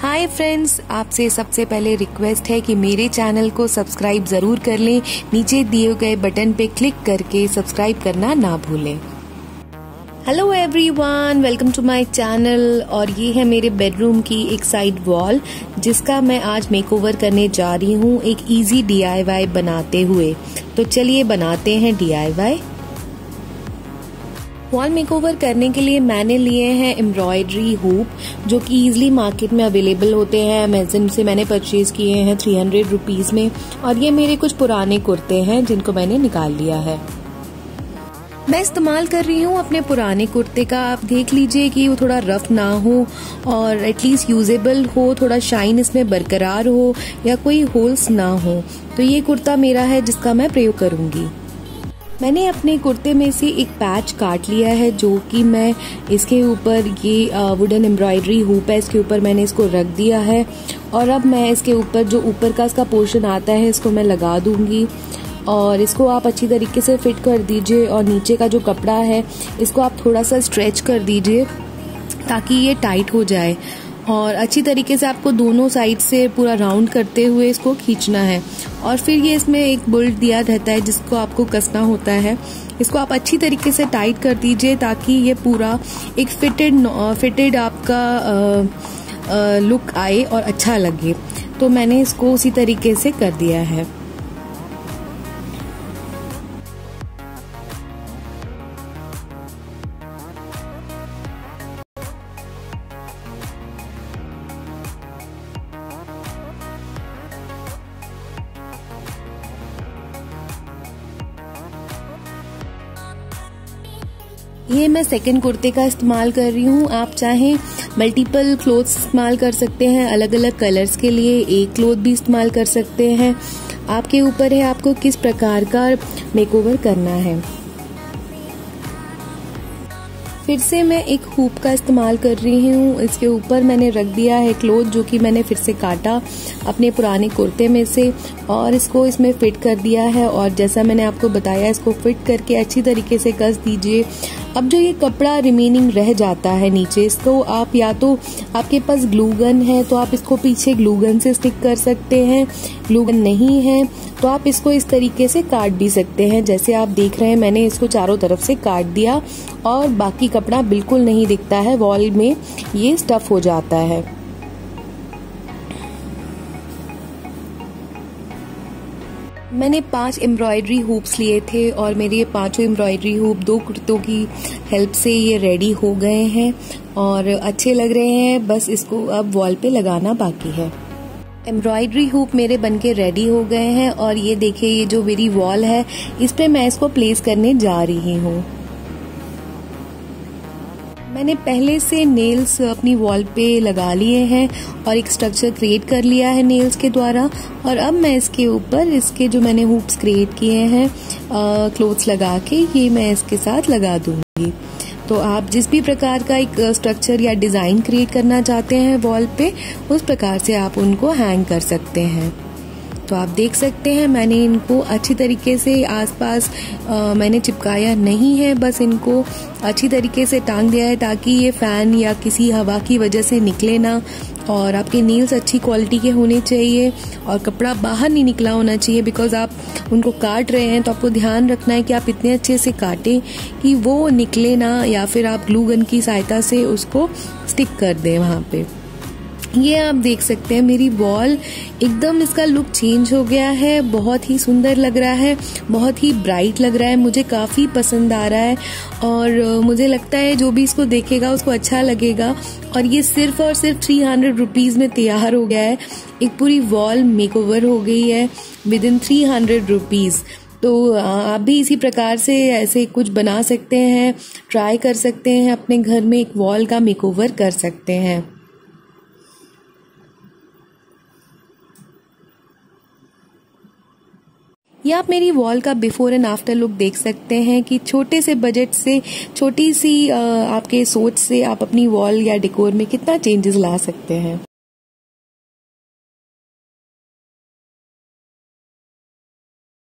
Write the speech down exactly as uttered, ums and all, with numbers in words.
Hi friends, आपसे सबसे पहले रिक्वेस्ट है कि मेरे चैनल को सब्सक्राइब जरूर कर लें। नीचे दिए गए बटन पे क्लिक करके सब्सक्राइब करना ना भूलें। Hello everyone, welcome to my channel. और ये है मेरे बेडरूम की एक साइड वॉल, जिसका मैं आज मेकओवर करने जा रही हूँ एक इजी डीआईवाई बनाते हुए। तो चलिए बनाते हैं डीआईवाई। वॉल मेकओवर करने के लिए मैंने लिए हैं एम्ब्रॉयडरी हुप, जो कि इजीली मार्केट में अवेलेबल होते हैं। अमेज़न से मैंने परचेज किए हैं थ्री हंड्रेड रुपीज में। और ये मेरे कुछ पुराने कुर्ते हैं जिनको मैंने निकाल लिया है। मैं इस्तेमाल कर रही हूँ अपने पुराने कुर्ते का। आप देख लीजिए कि वो थोड़ा रफ ना हो और एटलीस्ट यूजेबल हो, थोड़ा शाइन इसमें बरकरार हो या कोई होल्स ना हो। तो ये कुर्ता मेरा है जिसका मैं प्रयोग करूंगी। मैंने अपने कुर्ते में से एक पैच काट लिया है, जो कि मैं इसके ऊपर ये वुडन एम्ब्रॉयडरी हुप है, इसके ऊपर मैंने इसको रख दिया है। और अब मैं इसके ऊपर जो ऊपर का इसका पोर्शन आता है इसको मैं लगा दूंगी। और इसको आप अच्छी तरीके से फिट कर दीजिए। और नीचे का जो कपड़ा है इसको आप थोड़ा सा स्ट्रेच कर दीजिए ताकि ये टाइट हो जाए। और अच्छी तरीके से आपको दोनों साइड से पूरा राउंड करते हुए इसको खींचना है। और फिर ये इसमें एक बोल्ट दिया रहता है जिसको आपको कसना होता है। इसको आप अच्छी तरीके से टाइट कर दीजिए ताकि ये पूरा एक फिटेड फिटेड आपका आ, आ, लुक आए और अच्छा लगे। तो मैंने इसको उसी तरीके से कर दिया है। ये मैं सेकंड कुर्ते का इस्तेमाल कर रही हूँ। आप चाहें मल्टीपल क्लोथ्स इस्तेमाल कर सकते हैं, अलग अलग कलर्स के लिए एक क्लोथ भी इस्तेमाल कर सकते हैं। आपके ऊपर है आपको किस प्रकार का मेकओवर करना है। फिर से मैं एक हुप का इस्तेमाल कर रही हूँ। इसके ऊपर मैंने रख दिया है क्लोथ, जो कि मैंने फिर से काटा अपने पुराने कुर्ते में से, और इसको इसमें फिट कर दिया है। और जैसा मैंने आपको बताया, इसको फिट करके अच्छी तरीके से कस दीजिए। अब जो ये कपड़ा रिमेनिंग रह जाता है नीचे, इसको आप या तो आपके पास ग्लू गन है तो आप इसको पीछे ग्लू गन से स्टिक कर सकते हैं। ग्लू गन नहीं है तो आप इसको इस तरीके से काट भी सकते हैं। जैसे आप देख रहे हैं, मैंने इसको चारों तरफ से काट दिया और बाकी कपड़ा बिल्कुल नहीं दिखता है, वॉल में ये स्टफ हो जाता है। मैंने पांच एम्ब्रॉयडरी हुप्स लिए थे और मेरे ये पांचों एम्ब्रॉयडरी हुप दो कुर्तों की हेल्प से ये रेडी हो गए हैं और अच्छे लग रहे हैं। बस इसको अब वॉल पे लगाना बाकी है। एम्ब्रॉयडरी हुप मेरे बनके रेडी हो गए हैं और ये देखिए, ये जो मेरी वॉल है इस पे मैं इसको प्लेस करने जा रही हूँ। मैंने पहले से नेल्स अपनी वॉल पे लगा लिए हैं और एक स्ट्रक्चर क्रिएट कर लिया है नेल्स के द्वारा। और अब मैं इसके ऊपर इसके जो मैंने हुप्स क्रिएट किए हैं क्लोथ्स लगा के, ये मैं इसके साथ लगा दूंगी। तो आप जिस भी प्रकार का एक स्ट्रक्चर या डिजाइन क्रिएट करना चाहते हैं वॉल पे, उस प्रकार से आप उनको हैंग कर सकते हैं। तो आप देख सकते हैं, मैंने इनको अच्छी तरीके से आसपास आ, मैंने चिपकाया नहीं है, बस इनको अच्छी तरीके से टांग दिया है ताकि ये फैन या किसी हवा की वजह से निकले ना। और आपके नील्स अच्छी क्वालिटी के होने चाहिए और कपड़ा बाहर नहीं निकला होना चाहिए, बिकॉज आप उनको काट रहे हैं। तो आपको ध्यान रखना है कि आप इतने अच्छे से काटें कि वो निकले ना, या फिर आप ग्लू गन की सहायता से उसको स्टिक कर दें वहां पे। ये आप देख सकते हैं, मेरी वॉल एकदम इसका लुक चेंज हो गया है। बहुत ही सुंदर लग रहा है, बहुत ही ब्राइट लग रहा है, मुझे काफी पसंद आ रहा है। और मुझे लगता है जो भी इसको देखेगा उसको अच्छा लगेगा। और ये सिर्फ और सिर्फ थ्री हंड्रेड रुपीज में तैयार हो गया है। एक पूरी वॉल मेकओवर हो गई है within three hundred rupees. तो आप भी इसी प्रकार से ऐसे कुछ बना सकते हैं, ट्राई कर सकते हैं, अपने घर में एक वॉल का मेकओवर कर सकते हैं। या आप मेरी वॉल का बिफोर एंड आफ्टर लुक देख सकते हैं कि छोटे से बजट से, छोटी सी आपके सोच से आप अपनी वॉल या डेकोर में कितना चेंजेस ला सकते हैं।